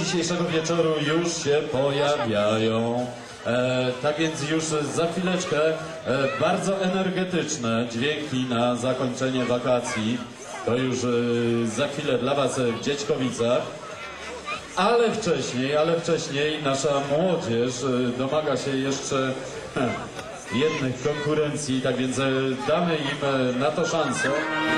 dzisiejszego wieczoru już się pojawiają. Tak więc już za chwileczkę bardzo energetyczne dźwięki na zakończenie wakacji. To już za chwilę dla Was w Dziećkowicach. Ale wcześniej nasza młodzież domaga się jeszcze jednych konkurencji, tak więc damy im na to szansę.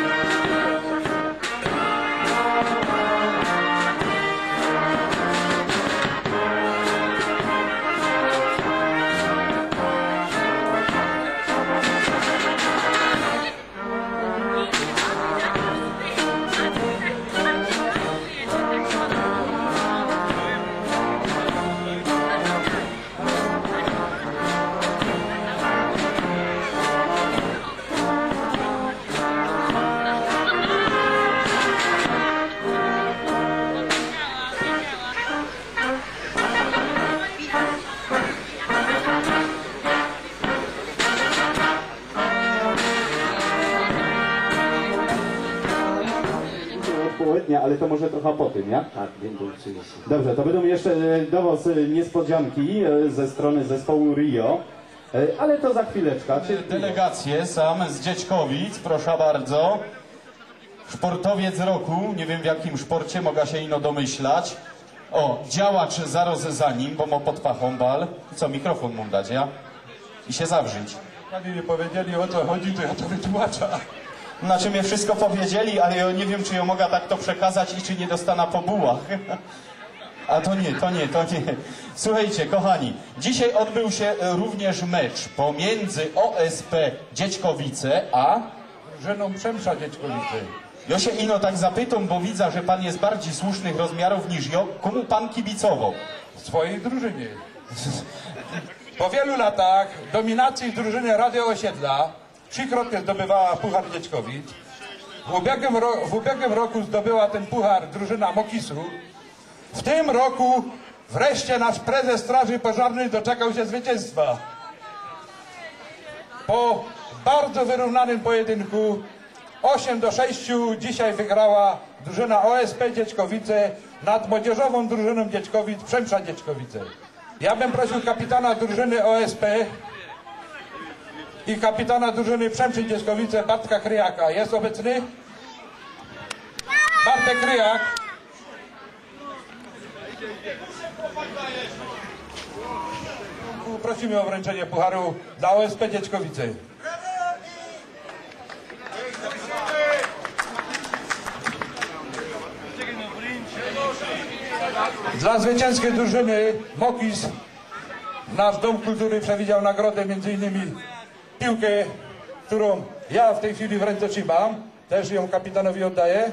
Ale to może trochę po tym, ja? Tak, będą oczywiście. Dobrze, to będą jeszcze do Was niespodzianki ze strony zespołu Rio, ale to za chwileczkę. Delegacje sam z Dziećkowic, proszę bardzo. Sportowiec roku, nie wiem w jakim sporcie, mogę się ino domyślać. O, działacz zaraz za nim, bo ma pod pachą bal. Co, mikrofon mu dać, ja? I się zawrzyć. Jak mi powiedzieli, o co chodzi, to ja to wytłumaczę. Znaczy mnie wszystko powiedzieli, ale ja nie wiem, czy ja mogę tak to przekazać i czy nie dostanę po bułach. A to nie. Słuchajcie, kochani, dzisiaj odbył się również mecz pomiędzy OSP Dziećkowice a Drużyną Przemsza Dziećkowice. ja się ino tak zapytam, bo widzę, że pan jest bardziej słusznych rozmiarów niż ja. Komu pan kibicował? Swojej drużynie. Po wielu latach dominacji drużyny Radio Osiedla trzykrotnie zdobywała Puchar Dziećkowic. W ubiegłym roku zdobyła ten puchar drużyna Mokisu. W tym roku wreszcie nasz prezes Straży Pożarnej doczekał się zwycięstwa. Po bardzo wyrównanym pojedynku 8-6 dzisiaj wygrała drużyna OSP Dziećkowice nad młodzieżową drużyną Dziećkowic Przemsza Dziećkowice. Ja bym prosił kapitana drużyny OSP i kapitana drużyny Przemszy Dziećkowice Bartka Kryjaka. Jest obecny? Bartek Kryjak. Prosimy o wręczenie pucharu dla OSP Dziećkowice. Dla zwycięskiej drużyny Mokis nasz Dom Kultury przewidział nagrodę m.in. piłkę, którą ja w tej chwili w ręce trzymam. Też ją kapitanowi oddaję.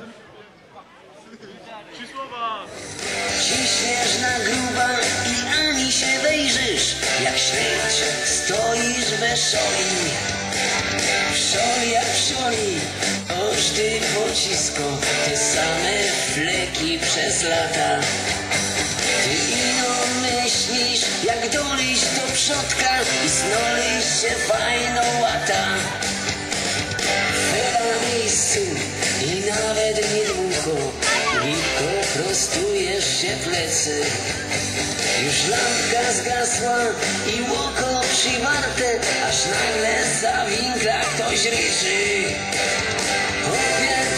Ciśniesz na gruba i ani się wejrzysz, jak śledź stoisz we szoli. W szoli jak w szoli, oż ty pocisko, te same fleki przez lata. Ty ino myślisz, jak dolić do przodka i znolić się fajną łata. Chyba na miejscu i nawet niedługo, gibko prostujesz się plecy. Już lampka zgasła i łoko przywarte, aż nagle za winkla ktoś ryczy. Obiad